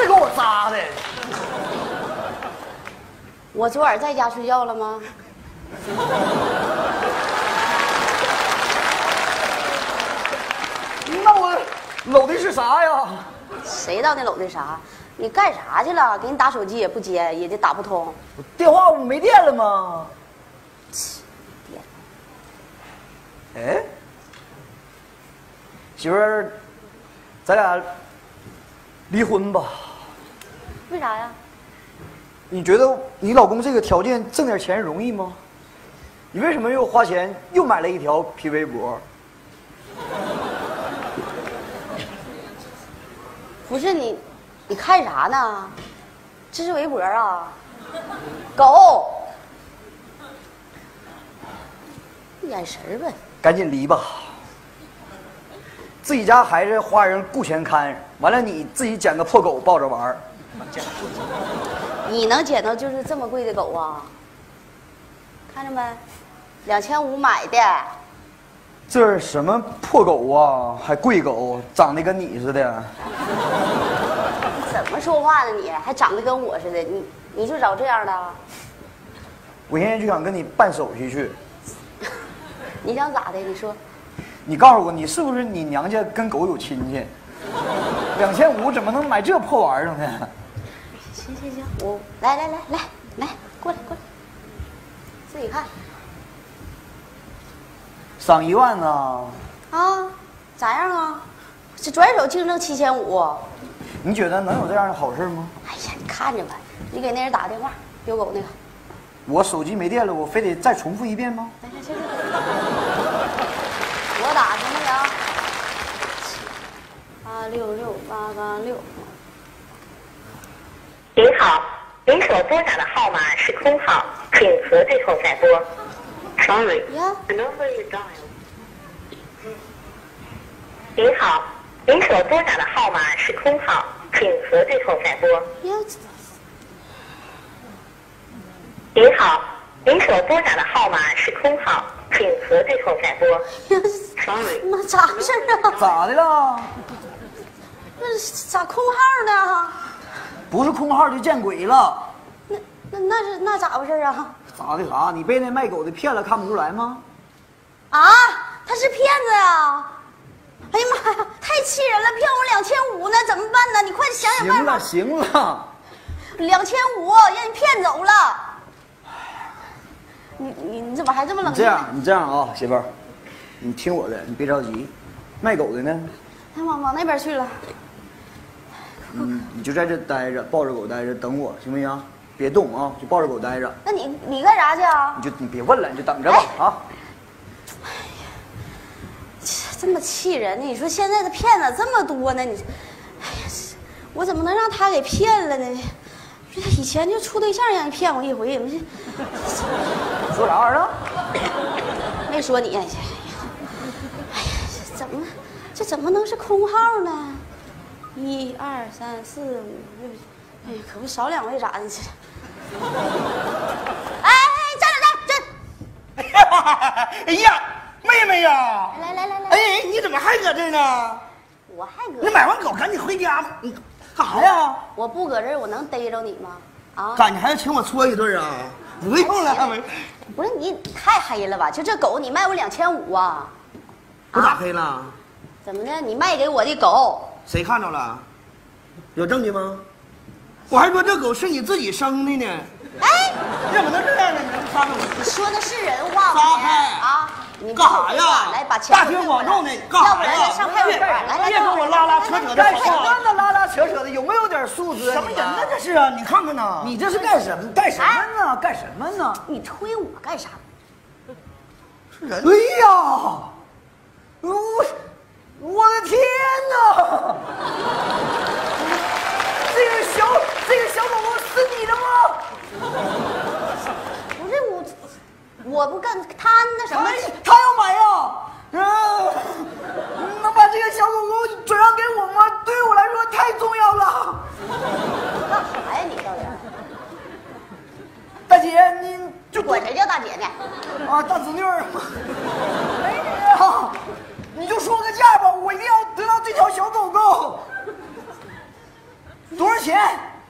是给我扎的。 我昨晚在家睡觉了吗？ 那我搂的是啥呀？ 谁知道你搂的啥？你干啥去了？给你打手机也不接，也打不通。 电话我没电了吗？哎，媳妇儿，咱俩离婚吧。 为啥呀？ 你觉得你老公这个条件挣点钱容易吗？你为什么又花钱又买了一条皮围脖？ 不是你看啥呢？这是围脖啊！狗，眼神呗。 赶紧离吧。自己家孩子花人顾全看，完了你自己捡个破狗抱着玩儿。 你能捡到就是这么贵的狗啊？看着没，2500买的。 这是什么破狗啊？还贵狗，长得跟你似的。 你怎么说话呢？你还长得跟我似的？你就找这样的？ 我现在就想跟你办手续去。 你想咋的？你说。 你告诉我，你是不是你娘家跟狗有亲戚？2500怎么能买这破玩意儿呢？ 行，我来，过来，自己看。 赏1万呢？ 啊，咋样啊？这转手净挣7500。 你觉得能有这样的好事吗？ 哎呀，你看着吧，你给那人打个电话，丢狗那个。 我手机没电了，我非得再重复一遍吗？ 来，我打去那个866886。 您好，您所拨打的号码是空号，请核对后再拨。Sorry, the number you dialed. 您好，您所拨打的号码是空号，请核对后再拨。您好，您所拨打的号码是空号，请核对后再拨。Sorry， 妈咋回事啊？ 咋的了？ 那咋空号呢？ 不是空号就见鬼了。 那咋回事啊？ 咋的啥？你被那卖狗的骗了，看不出来吗？ 啊，他是骗子呀！哎呀妈呀，太气人了，骗我2500呢，怎么办呢？你快想想办法。 行了 ，2500让人骗走了。你怎么还这么冷静？ 你这样啊，媳妇儿，你听我的，你别着急。卖狗的呢？ 他往那边去了。 你就在这待着，抱着狗待着，等我，行不行？别动啊，就抱着狗待着。 那你干啥去啊？ 你别问了，你就等着吧啊！ 哎呀，这么气人呢！你说现在的骗子这么多呢，你，哎呀，我怎么能让他给骗了呢？这以前就处对象让人骗过一回， 说啥玩意儿？ 没说你。哎呀，这怎么能是空号呢？1、2、3、4、5、6，哎呀，可不少2位咋的？这，哎，站！ 哎呀，妹妹呀！ 来！ 哎，你怎么还搁这呢？ 我还搁。 你买完狗赶紧回家吧。你干啥呀？ 我不搁这儿，我能逮着你吗？啊？ 干，你还要请我搓一顿啊？不用了， 不是你太黑了吧？就这狗，你卖我2500啊？ 我咋黑了？ 怎么的？你卖给我的狗， 谁看着了？有证据吗？我还说这狗是你自己生的呢。 哎， 怎么能这样呢？你能看着我？ 你说的是人话吗？ 撒开啊！你干啥呀？ 来，把钱大庭广众的，干要不然啥呀？ 上派出所来， 别跟我拉拉扯扯的， 干什么呢？拉拉扯扯的，有没有点素质？ 什么人呢？这是啊！你看看呢。 你这是干什么呢？干什么呢？ 你推我干啥？ 是人。 哎呀，我的天哪！这个小狗狗是你的吗？ 不是我不干他那什么？ 他要买呀！能把这个小狗狗转让给我吗？对我来说太重要了。 干啥呀你到底？ 大姐，你就管谁叫大姐呢？ 啊，大侄女儿。美女啊，你就说个价吧，我一定要得到这条小狗狗。 多少钱？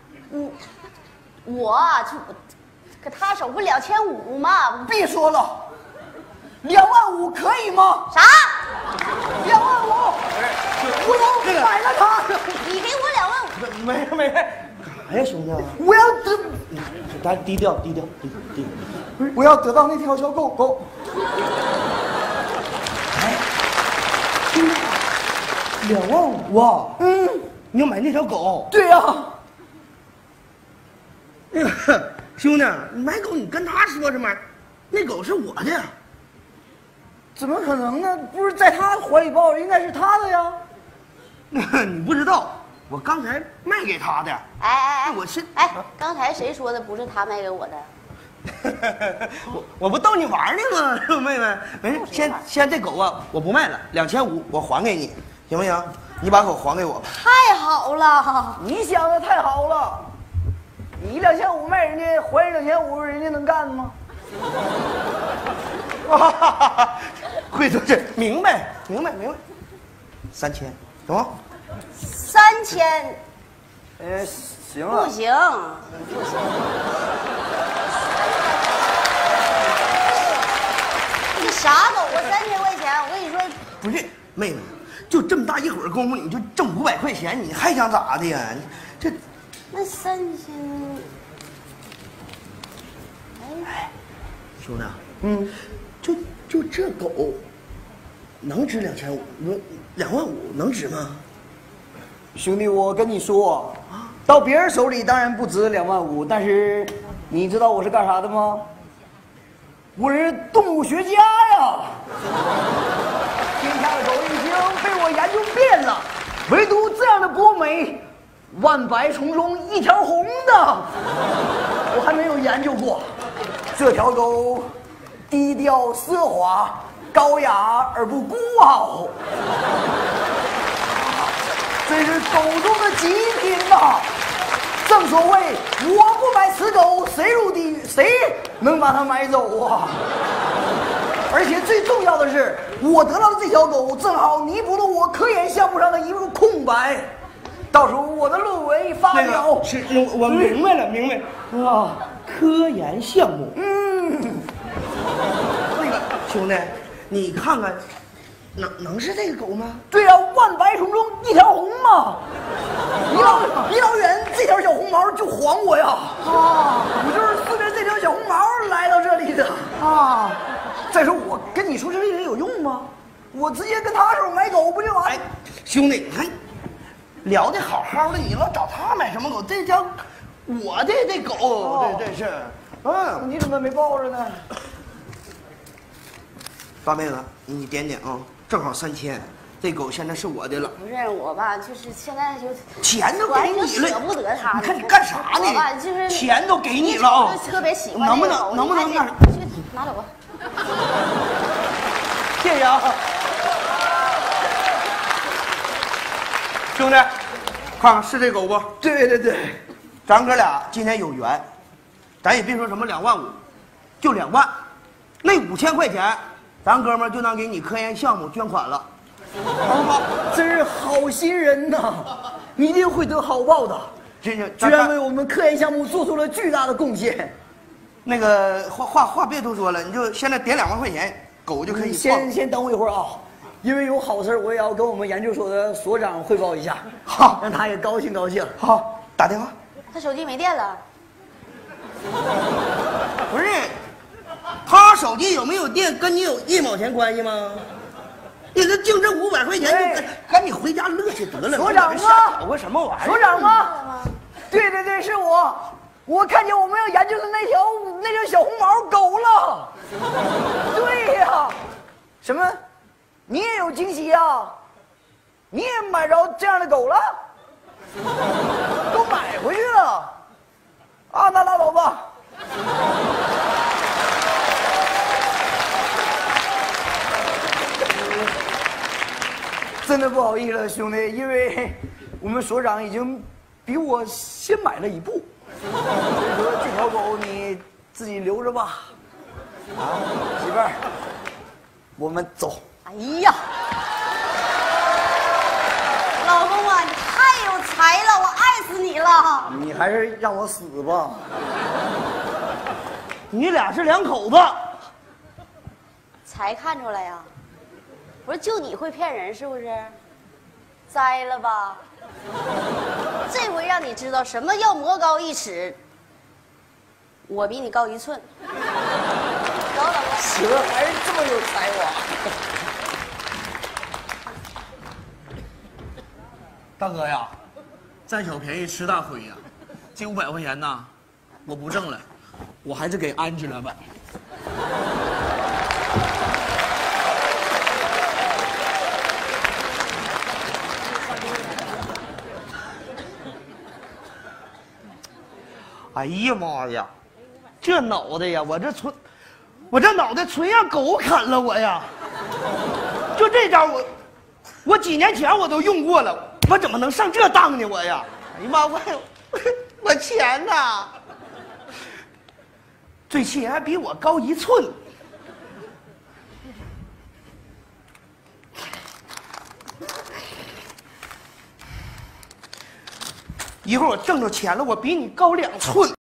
我可他手不2500吗？ 别说了，25000可以吗？ 啥 ？25000，我要买了它。 你给我25000。 没事，干啥呀，兄弟？ 我要得， 咱低调。 我要得到那条小狗狗。 哎，兄弟，25000啊！你要买那条狗？ 对呀。 那个兄弟，你买狗你跟他说什么？那狗是我的。 怎么可能呢？不是在他怀里抱着，应该是他的呀。 你不知道，我刚才卖给他的。 哎， 我是刚才谁说的不是他卖给我的？ 我不逗你玩呢吗，妹妹？没事，先这狗啊，我不卖了，2500我还给你，行不行？你把狗还给我吧。 太好了， 你想的太好了。你2500卖人家，还人2500，人家能干吗？ 会做事，明白，3000，懂吗 3000。 行了。 不行。这啥狗啊？3000块钱，我跟你说。 不是，妹妹，就这么大一会儿功夫，你就挣500块钱，你还想咋的呀？这那3000。 哎，兄弟，就这狗，能值2500？你说25000能值吗？ 兄弟，我跟你说，到别人手里当然不值25000，但是你知道我是干啥的吗？我是动物学家呀！天下的狗已经被我研究遍了，唯独这样的博美，万百虫中一条红的，我还没有研究过。这条狗低调奢华，高雅而不孤傲。这是狗中的极品呐！正所谓，我不买此狗，谁入地狱？谁能把它买走啊？而且最重要的是，我得到的这条狗正好弥补了我科研项目上的一个空白。到时候我的论文一发表， 是我明白了啊，科研项目。那个兄弟，你看看，能是这个狗吗？ 对呀，万百虫中一条红嘛！离老远这条小红毛就还我呀！我就是顺着这条小红毛来到这里的啊！再说我跟你说这个有用吗？我直接跟他手买狗不就完？ 哎，兄弟，你看聊得好好的，你老找他买什么狗？这条我的这狗，这是， 你怎么没抱着呢？ 大妹子，你点点啊，正好3000，这狗现在是我的了。 不是我吧，就是现在就钱都给你了， 舍不得它。 你看你干啥呢？ 我吧，就是钱都给你了啊， 特别喜欢。 能不能那？ 拿走吧。 谢谢啊，兄弟，看看是这狗不？ 对， 咱哥俩今天有缘，咱也别说什么25000，就2万，那5000块钱，咱哥们就当给你科研项目捐款了，好不好？ 真是好心人呐！你一定会得好报的。居然为我们科研项目做出了巨大的贡献。 那个话别多说了，你就现在点2万块钱，狗就可以放。 先等我一会儿啊，因为有好事我也要跟我们研究所的所长汇报一下， 好， 让他也高兴高兴。 好，打电话。 他手机没电了。 不是，他手机有没有电跟你有1毛钱关系吗？你这净挣500块钱，就赶紧回家乐去得了。 所长啊， 搞个什么玩意儿？ 所长啊，对，是我。我看见我们要研究的那条小红毛狗了。对呀，什么？你也有惊喜呀？你也买着这样的狗了？都买回去了？啊，那拉倒吧。真的不好意思了，兄弟，因为我们所长已经比我先买了一步。所以说这条狗你自己留着吧，啊，媳妇儿，我们走。 哎呀，老公啊，你太有才了，我爱死你了！ 你还是让我死吧。 你俩是两口子， 才看出来呀？不是就你会骗人是不是？栽了吧？这回让你知道什么叫魔高一尺，我比你高1寸。等等我， 行，还是这么有才华。 大哥呀，占小便宜吃大亏呀！这500块钱呢，我不挣了，我还是给安置了吧。哎呀妈呀，这脑袋呀，我这脑袋纯让狗啃了我呀！就这招我几年前我都用过了，我怎么能上这当呢？我呀，哎呀妈，我钱呐，最气人还比我高1寸。一会儿我挣着钱了，我比你高2寸。